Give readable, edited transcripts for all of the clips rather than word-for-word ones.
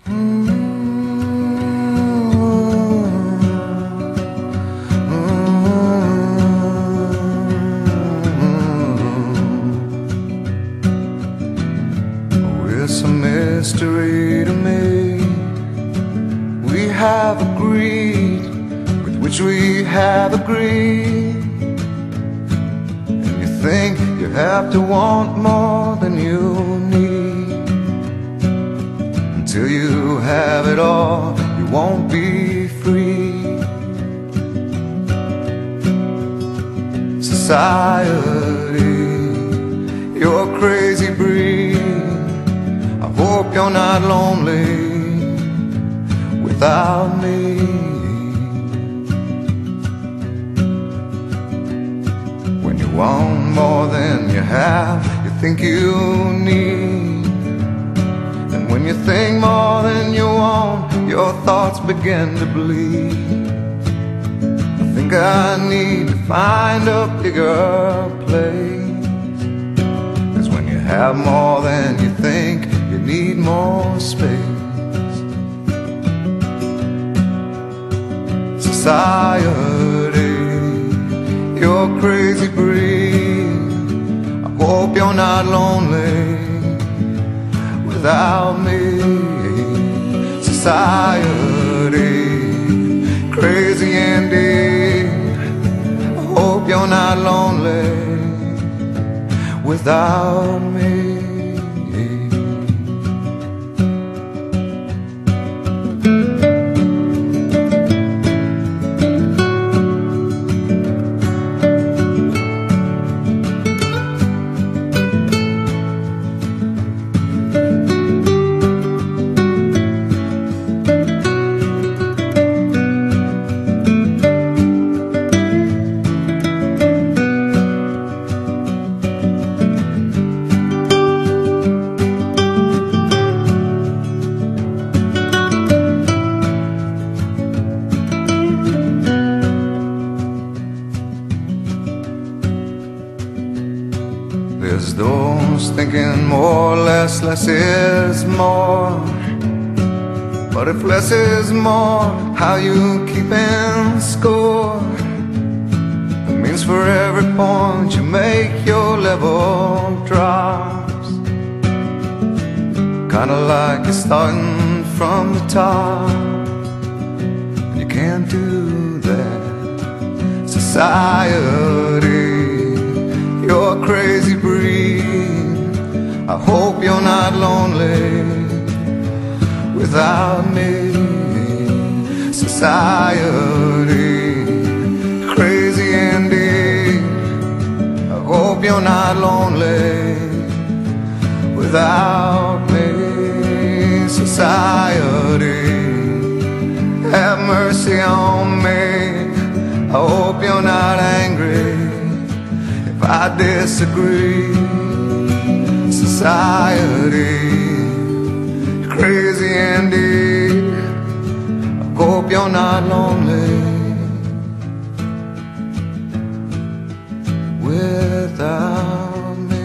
It's a mystery to me. We have agreed with which we have agreed. And you think you have to want more than you need. Until you have it all, you won't be free. Society, you're a crazy breed. I hope you're not lonely without me. When you want more than you have, you think you need. And when you think more than you want, your thoughts begin to bleed. I think I need to find a bigger place. 'Cause when you have more than you think, you need more space. Society, you're a crazy breed. I hope you're not lonely without me. Society, crazy indeed. I hope you're not lonely without me. There's those thinking more or less is more. But if less is more, how you keeping score? It means for every point you make, your level drops. Kinda like you're starting from the top, and you can't do that. Society, you're a crazy breed. I hope you're not lonely without me. Society, crazy indeed. I hope you're not lonely without me. Society, have mercy on me. I hope you're not angry if I disagree. Society, crazy indeed. I hope you're not lonely without me.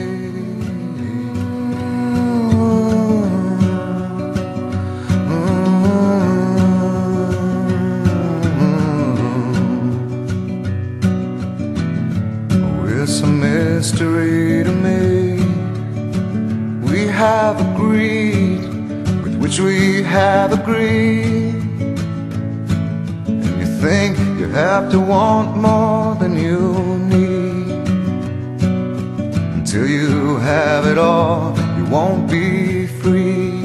It's a mystery to me. We have agreed with which we have agreed. And you think you have to want more than you need. Until you have it all, you won't be free.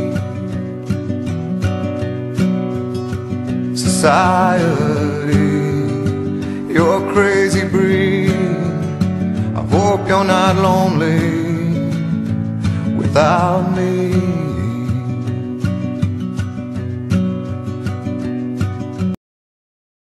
Society, you're a crazy breed. I hope you're not lonely without me.